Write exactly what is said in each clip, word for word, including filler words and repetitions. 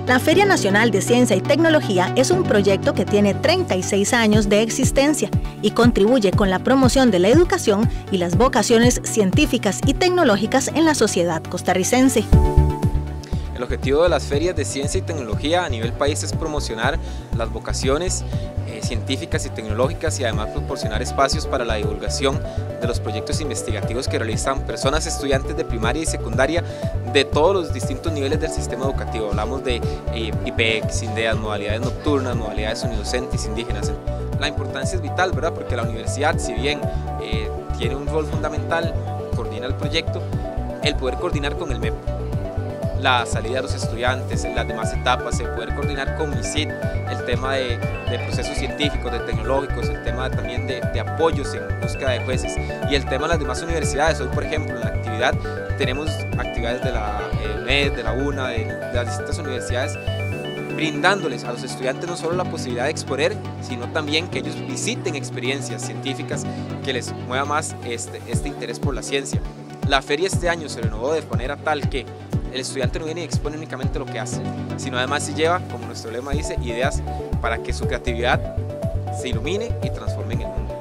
La Feria Nacional de Ciencia y Tecnología es un proyecto que tiene treinta y seis años de existencia y contribuye con la promoción de la educación y las vocaciones científicas y tecnológicas en la sociedad costarricense. El objetivo de las ferias de ciencia y tecnología a nivel país es promocionar las vocaciones eh, científicas y tecnológicas y además proporcionar espacios para la divulgación de los proyectos investigativos que realizan personas estudiantes de primaria y secundaria de todos los distintos niveles del sistema educativo. Hablamos de eh, I P E C, INDEAS, modalidades nocturnas, modalidades unidocentes, indígenas. La importancia es vital, ¿verdad? Porque la universidad, si bien eh, tiene un rol fundamental, coordina el proyecto, el poder coordinar con el M E P, la salida de los estudiantes, las demás etapas, el poder coordinar con MISIT, el tema de, de procesos científicos, de tecnológicos, el tema también de, de apoyos en búsqueda de jueces y el tema de las demás universidades. Hoy, por ejemplo, en la actividad tenemos actividades de la eh, M E D, de la UNA, de, de las distintas universidades, brindándoles a los estudiantes no solo la posibilidad de exponer, sino también que ellos visiten experiencias científicas que les mueva más este, este interés por la ciencia. La feria este año se renovó de manera tal que el estudiante no viene y expone únicamente lo que hace, sino además se lleva, como nuestro lema dice, ideas para que su creatividad se ilumine y transforme en el mundo.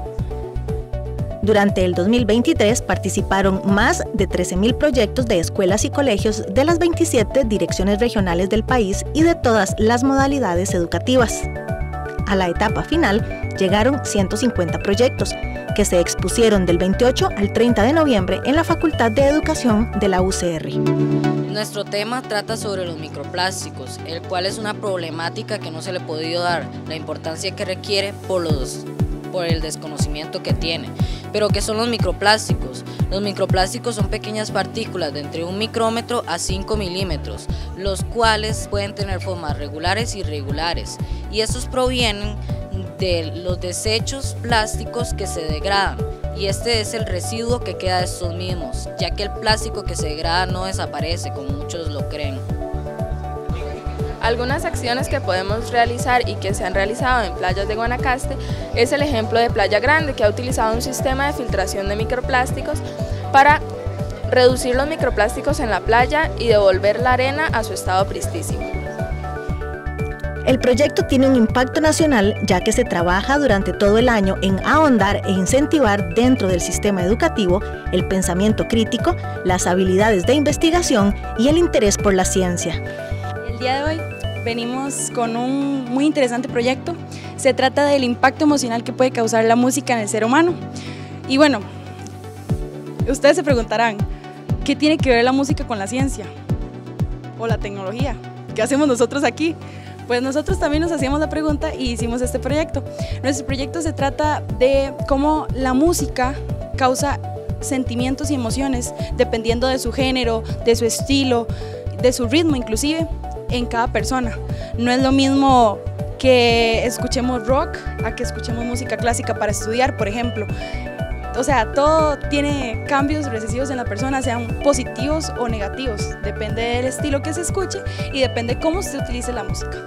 Durante el dos mil veintitrés participaron más de trece mil proyectos de escuelas y colegios de las veintisiete direcciones regionales del país y de todas las modalidades educativas. A la etapa final llegaron ciento cincuenta proyectos, que se expusieron del veintiocho al treinta de noviembre en la Facultad de Educación de la U C R. Nuestro tema trata sobre los microplásticos, el cual es una problemática que no se le ha podido dar la importancia que requiere por, los, por el desconocimiento que tiene. Pero ¿qué son los microplásticos? Los microplásticos son pequeñas partículas de entre un micrómetro a cinco milímetros, los cuales pueden tener formas regulares y irregulares, y estos provienen de los desechos plásticos que se degradan, y este es el residuo que queda de estos mismos, ya que el plástico que se degrada no desaparece como muchos lo creen. Algunas acciones que podemos realizar y que se han realizado en playas de Guanacaste es el ejemplo de Playa Grande, que ha utilizado un sistema de filtración de microplásticos para reducir los microplásticos en la playa y devolver la arena a su estado pristísimo. El proyecto tiene un impacto nacional ya que se trabaja durante todo el año en ahondar e incentivar dentro del sistema educativo el pensamiento crítico, las habilidades de investigación y el interés por la ciencia. El día de hoy venimos con un muy interesante proyecto. Se trata del impacto emocional que puede causar la música en el ser humano. Y bueno, ustedes se preguntarán, ¿qué tiene que ver la música con la ciencia? ¿O la tecnología? ¿Qué hacemos nosotros aquí? Pues nosotros también nos hacíamos la pregunta y hicimos este proyecto. Nuestro proyecto se trata de cómo la música causa sentimientos y emociones dependiendo de su género, de su estilo, de su ritmo inclusive, en cada persona. No es lo mismo que escuchemos rock a que escuchemos música clásica para estudiar, por ejemplo. O sea, todo tiene cambios recesivos en la persona, sean positivos o negativos. Depende del estilo que se escuche y depende cómo se utilice la música.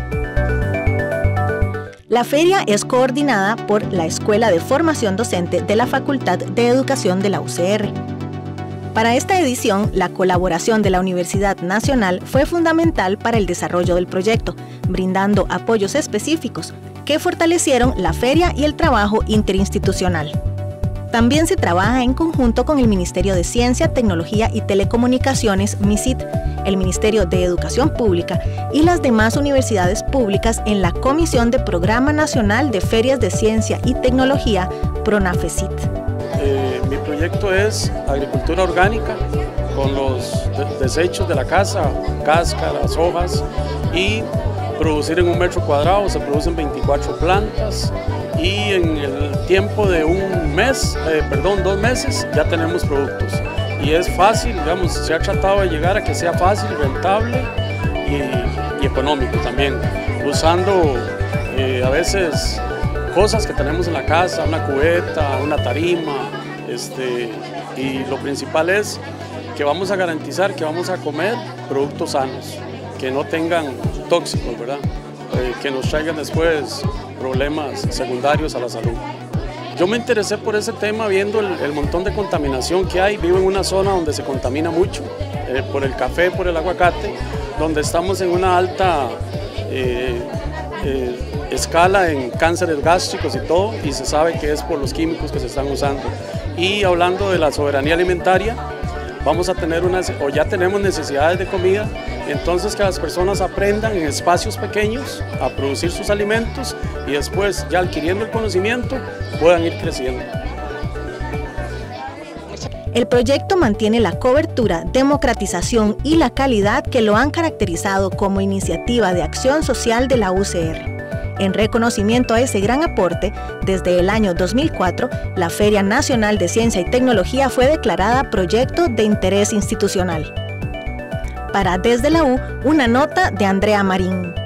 La feria es coordinada por la Escuela de Formación Docente de la Facultad de Educación de la U C R. Para esta edición, la colaboración de la Universidad Nacional fue fundamental para el desarrollo del proyecto, brindando apoyos específicos que fortalecieron la feria y el trabajo interinstitucional. También se trabaja en conjunto con el Ministerio de Ciencia, Tecnología y Telecomunicaciones, MISIT, el Ministerio de Educación Pública y las demás universidades públicas en la Comisión de Programa Nacional de Ferias de Ciencia y Tecnología, PRONAFECIT. Eh, mi proyecto es agricultura orgánica con los de desechos de la casa, cáscaras, hojas, y producir en un metro cuadrado se producen veinticuatro plantas. Y en el tiempo de un mes, eh, perdón, dos meses, ya tenemos productos. Y es fácil, digamos, se ha tratado de llegar a que sea fácil, rentable y, y económico también, usando eh, a veces cosas que tenemos en la casa, una cubeta, una tarima, este, y lo principal es que vamos a garantizar que vamos a comer productos sanos, que no tengan tóxicos, ¿verdad? Eh, que nos traigan después problemas secundarios a la salud. Yo me interesé por ese tema viendo el, el montón de contaminación que hay. Vivo en una zona donde se contamina mucho, eh, por el café, por el aguacate, donde estamos en una alta eh, eh, escala en cánceres gástricos y todo, y se sabe que es por los químicos que se están usando. Y hablando de la soberanía alimentaria, vamos a tener unas, o ya tenemos necesidades de comida, entonces que las personas aprendan en espacios pequeños a producir sus alimentos y después, ya adquiriendo el conocimiento, puedan ir creciendo. El proyecto mantiene la cobertura, democratización y la calidad que lo han caracterizado como iniciativa de acción social de la U C R. En reconocimiento a ese gran aporte, desde el año dos mil cuatro, la Feria Nacional de Ciencia y Tecnología fue declarada Proyecto de Interés Institucional. Para Desde la U, una nota de Andrea Marín.